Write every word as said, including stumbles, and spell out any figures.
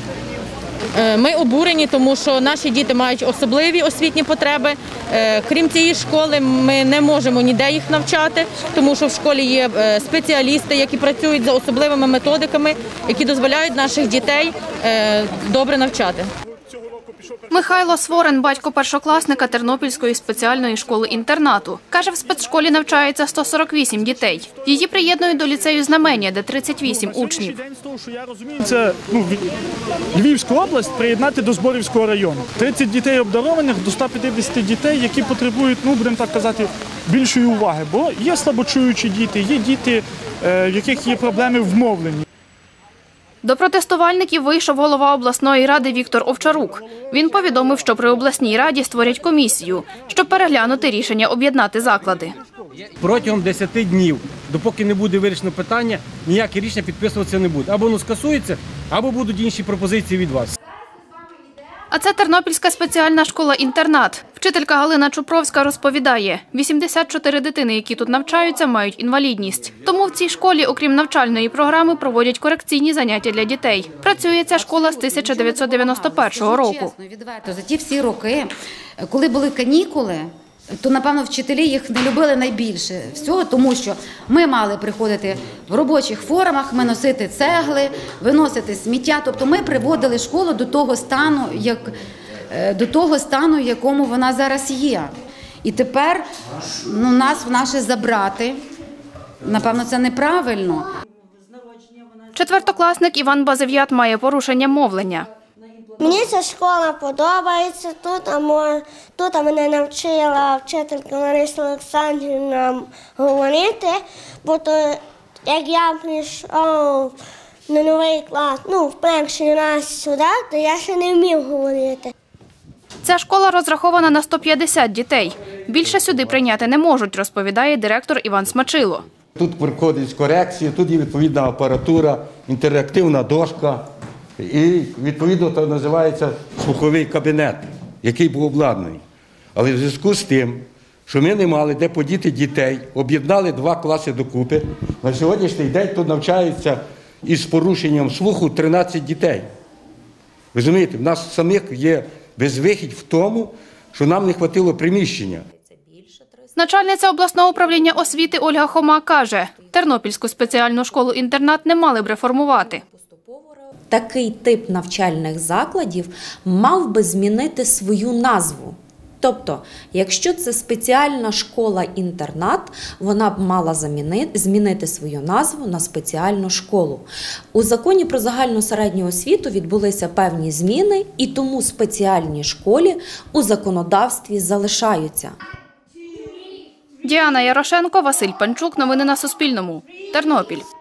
Ми обурені, тому що наші діти мають особливі освітні потреби. Крім цієї школи, ми не можемо ніде їх навчати, тому що в школі є спеціалісти, які працюють за особливими методиками, які дозволяють наших дітей добре навчати. Михайло Сворин – батько першокласника Тернопільської спеціальної школи-інтернату. Каже, в спецшколі навчається сто сорок вісім дітей. Її приєднують до ліцею «Знамення», де тридцять вісім учнів. Це ну, Львівську область приєднати до Зборівського району. тридцять дітей обдарованих до ста п'ятдесяти дітей, які потребують, ну, будемо так казати, більшої уваги. Бо є слабочуючі діти, є діти, в яких є проблеми в мовленні. До протестувальників вийшов голова обласної ради Віктор Овчарук. Він повідомив, що при обласній раді створять комісію, щоб переглянути рішення об'єднати заклади. Протягом десяти днів, допоки не буде вирішено питання, ніякі рішення підписуватися не буде. Або воно скасується, або будуть інші пропозиції від вас. А це Тернопільська спеціальна школа-інтернат. Вчителька Галина Чупровська розповідає, вісімдесят чотири дитини, які тут навчаються, мають інвалідність. Тому в цій школі, окрім навчальної програми, проводять корекційні заняття для дітей. Працює ця школа з тисяча дев'ятсот дев'яносто першого року. За ті всі роки, коли були канікули, то, напевно, вчителі їх не любили найбільше всього, тому що ми мали приходити в робочих формах, ми носити цегли, виносити сміття. Тобто ми приводили школу до того стану, як, до того стану, в якому вона зараз є. І тепер ну, нас в наше забрати, напевно, це неправильно. Четвертокласник Іван Базев'ят має порушення мовлення. Мені ця школа подобається, тут, а тут мене навчила вчителька Лариса Олександрівна говорити, бо то, як я прийшов на новий клас, ну, в перший раз сюди, то я ще не вмів говорити. Ця школа розрахована на сто п'ятдесят дітей. Більше сюди прийняти не можуть, розповідає директор Іван Смачило. Тут проходять корекції, тут є відповідна апаратура, інтерактивна дошка. І, відповідно, це називається слуховий кабінет, який був обладнаний. Але в зв'язку з тим, що ми не мали де подіти дітей, об'єднали два класи докупи, на сьогоднішній день тут навчаються із порушенням слуху тринадцять дітей. Розумієте, в нас самих є безвихідь в тому, що нам не вистачило приміщення. Начальниця обласного управління освіти Ольга Хома каже, Тернопільську спеціальну школу-інтернат не мали б реформувати. Такий тип навчальних закладів мав би змінити свою назву. Тобто, якщо це спеціальна школа-інтернат, вона б мала змінити свою назву на спеціальну школу. У законі про загальну середню освіту відбулися певні зміни, і тому спеціальні школи у законодавстві залишаються. Діана Ярошенко, Василь Панчук. Новини на Суспільному. Тернопіль.